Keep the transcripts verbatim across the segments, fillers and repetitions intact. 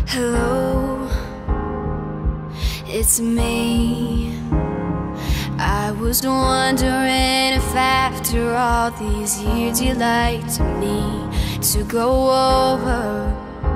Hello, it's me. I was wondering if after all these years you'd like to me to go over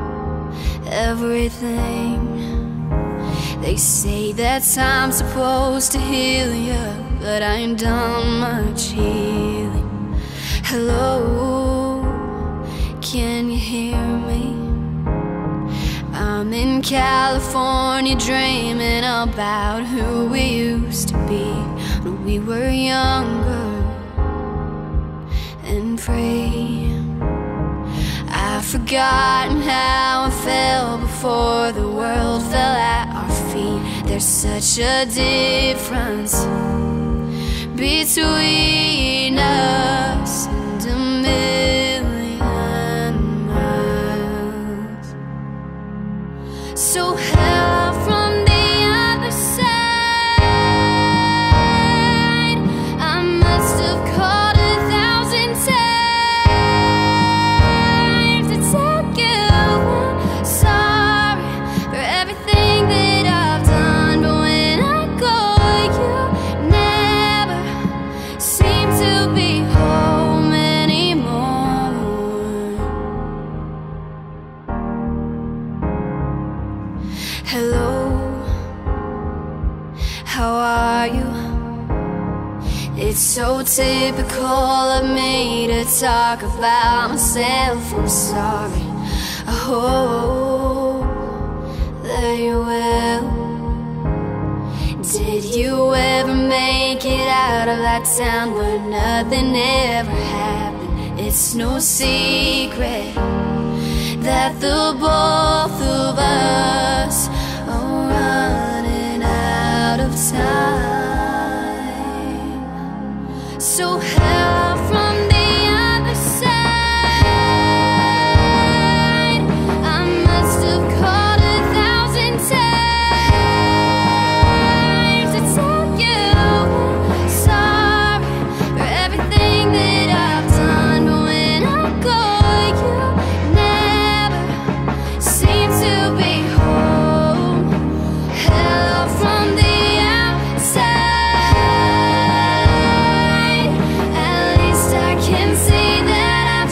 everything. They say that time's supposed to heal you, but I ain't done much healing. Hello, can you hear me? I'm in California dreaming about who we used to be when we were younger and free. I've forgotten how I felt before the world fell at our feet. There's such a difference between us and a million miles. So hello from the other side. I must have called a thousand times to tell you I'm sorry for everything that I've done. But when I go, you never seem to be home anymore. Hello, how are you? It's so typical of me to talk about myself. I'm sorry. I hope that you will. Did you ever make it out of that town where nothing ever happened? It's no secret that the both of us are running out of time. So hello from the other side. I must have called a thousand times to tell you I'm sorry for everything that I've done. But when I go, you never seem to be home. Hello from the outside. At least I can see that I've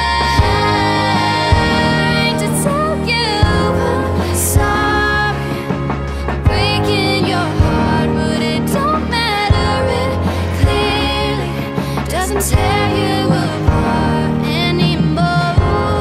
tried to tell you I'm sorry for breaking your heart, but it don't matter. It clearly doesn't tear you apart anymore.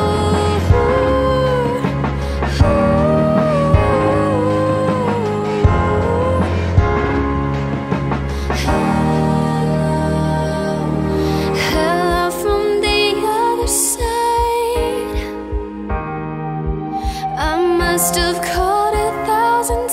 Hello from the other side. I must have called a thousand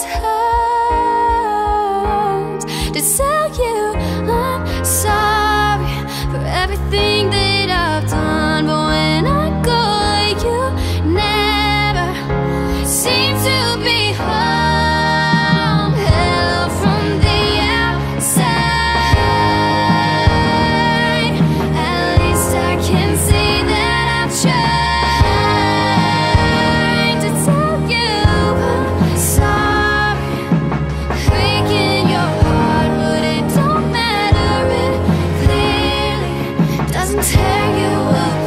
times to tell you I'm sorry for everything that I've done. But when I go, you never seem to be home. Hello from the outside. At least I can see that I've tried to tell you I'm sorry for breaking your heart, but it don't matter. It clearly doesn't tear you apart.